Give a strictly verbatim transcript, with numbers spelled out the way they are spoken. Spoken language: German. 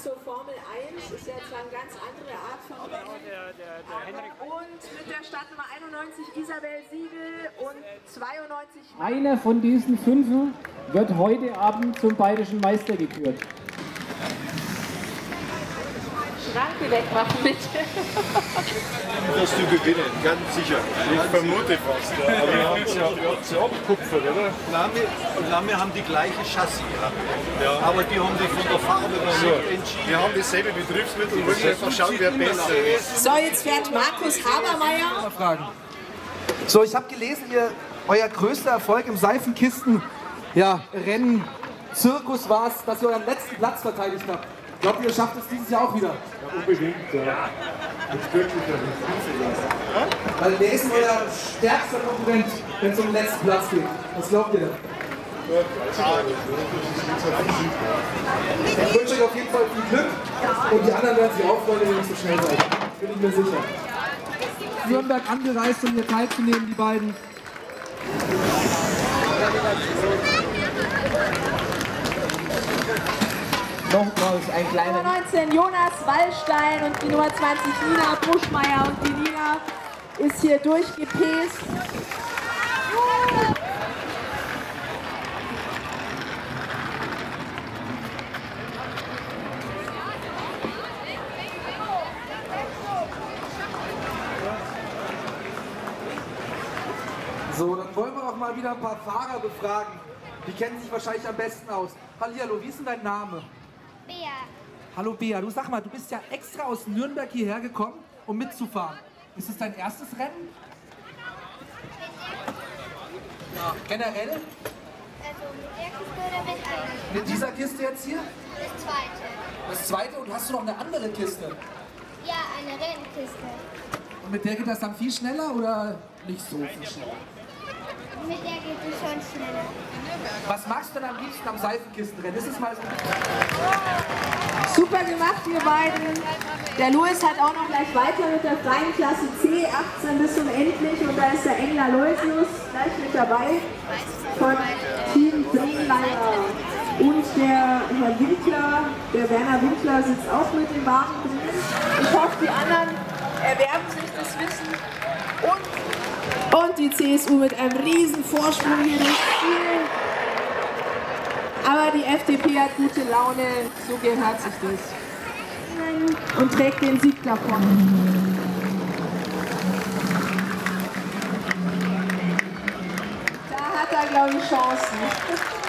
zur Formel eins, ist ja zwar eine ganz andere Art von Rennen. Und mit der Startnummer einundneunzig Isabel Siegel und zweiundneunzig... Einer von diesen fünf wird heute Abend zum bayerischen Meister gekürt. Schranke wegmachen, bitte. Dass du gewinnen, ganz sicher. Ich vermute fast, ja. Aber ihr habt sie ja abgekupfert, oder? Nein, wir, nein, wir haben die gleiche Chassis. Ja. Aber die haben die von der Farbe noch So, nicht entschieden. wir haben dasselbe Betriebsmittel und wollen einfach schauen, wer besser ist. So, jetzt fährt Markus Habermeier. Fragen. So, ich habe gelesen, ihr, euer größter Erfolg im Seifenkisten, ja, Rennen, Zirkus war es, dass ihr euren letzten Platz verteidigt habt. Glaubt ihr, ihr schafft es dieses Jahr auch wieder? Ja, unbedingt, ja. Jetzt wirklich ja nicht. Weil wer ist denn euer stärkster Konkurrent, wenn es um den letzten Platz geht? Was glaubt ihr denn? Ich wünsche euch auf jeden Fall viel Glück und die anderen werden sich auch freuen, wenn ihr nicht so schnell seid. Bin ich mir sicher. Nürnberg angereist, um hier teilzunehmen, die beiden. Nochmals ein kleiner... Nummer neunzehn Jonas Wallstein und die Nummer zwanzig Nina Buschmeier. Und die Nina ist hier durchgepäst. So, dann wollen wir auch mal wieder ein paar Fahrer befragen. Die kennen sich wahrscheinlich am besten aus. Hallihallo, wie ist denn dein Name? Bea. Hallo Bea, du sag mal, du bist ja extra aus Nürnberg hierher gekommen, um mitzufahren. Ist es dein erstes Rennen? Ja, generell? Also mit der Kiste oder mit einer? Mit dieser Kiste jetzt hier? Das zweite. Das zweite, und hast du noch eine andere Kiste? Ja, eine Rennkiste. Und mit der geht das dann viel schneller oder nicht so viel schneller? Mit der geht es schon schneller. Was magst du denn am liebsten am Seifenkistenrennen? Ist es mal so? Super gemacht, ihr beiden. Der Louis hat auch noch gleich weiter mit der freien Klasse C, achtzehn bis unendlich. Und da ist der Engler Leusius gleich mit dabei von Team Drehleier. Und der Herr Winkler, der Werner Winkler, sitzt auch mit im Wagen drin. Ich hoffe, die anderen erwerben sich das Wissen. Und, und die C S U mit einem riesen Vorsprung hier durchs Ziel. Aber die F D P hat gute Laune, so gehört sich das. Und trägt den Sieg davon. Da hat er, glaube ich, Chancen.